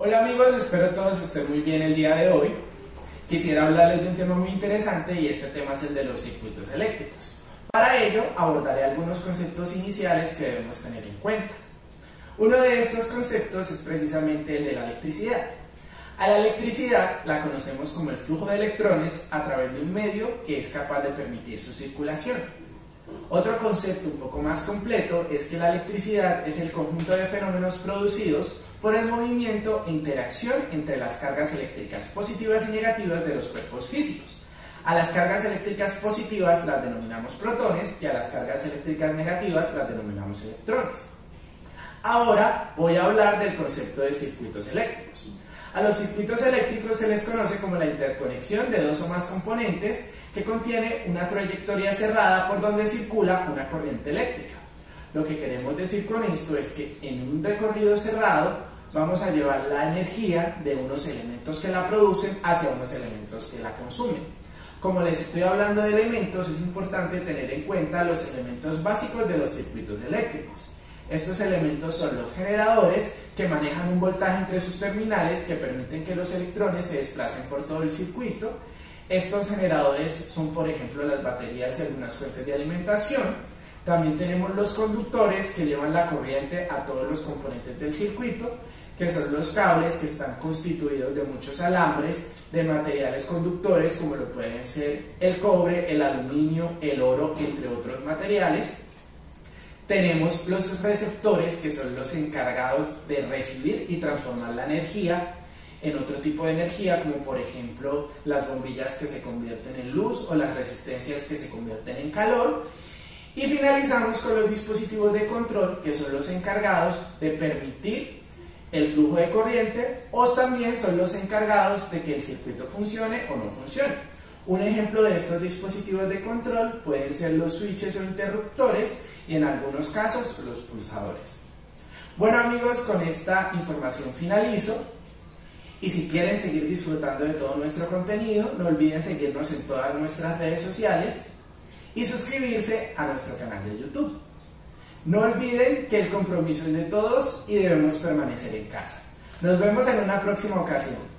Hola amigos, espero todos estén muy bien el día de hoy. Quisiera hablarles de un tema muy interesante y este tema es el de los circuitos eléctricos. Para ello abordaré algunos conceptos iniciales que debemos tener en cuenta. Uno de estos conceptos es precisamente el de la electricidad. A la electricidad la conocemos como el flujo de electrones a través de un medio que es capaz de permitir su circulación. Otro concepto un poco más completo es que la electricidad es el conjunto de fenómenos producidos por el movimiento e interacción entre las cargas eléctricas positivas y negativas de los cuerpos físicos. A las cargas eléctricas positivas las denominamos protones y a las cargas eléctricas negativas las denominamos electrones. Ahora voy a hablar del concepto de circuitos eléctricos. A los circuitos eléctricos se les conoce como la interconexión de dos o más componentes que contiene una trayectoria cerrada por donde circula una corriente eléctrica. Lo que queremos decir con esto es que en un recorrido cerrado vamos a llevar la energía de unos elementos que la producen hacia unos elementos que la consumen. Como les estoy hablando de elementos, es importante tener en cuenta los elementos básicos de los circuitos eléctricos. Estos elementos son los generadores que manejan un voltaje entre sus terminales que permiten que los electrones se desplacen por todo el circuito. Estos generadores son, por ejemplo, las baterías y algunas fuentes de alimentación. También tenemos los conductores que llevan la corriente a todos los componentes del circuito, que son los cables que están constituidos de muchos alambres de materiales conductores como lo pueden ser el cobre, el aluminio, el oro, entre otros materiales. Tenemos los receptores que son los encargados de recibir y transformar la energía en otro tipo de energía, como por ejemplo las bombillas que se convierten en luz o las resistencias que se convierten en calor. Y finalizamos con los dispositivos de control que son los encargados de permitir el flujo de corriente o también son los encargados de que el circuito funcione o no funcione. Un ejemplo de estos dispositivos de control pueden ser los switches o interruptores y en algunos casos los pulsadores. Bueno amigos, con esta información finalizo y si quieren seguir disfrutando de todo nuestro contenido no olviden seguirnos en todas nuestras redes sociales y suscribirse a nuestro canal de YouTube. No olviden que el compromiso es de todos y debemos permanecer en casa. Nos vemos en una próxima ocasión.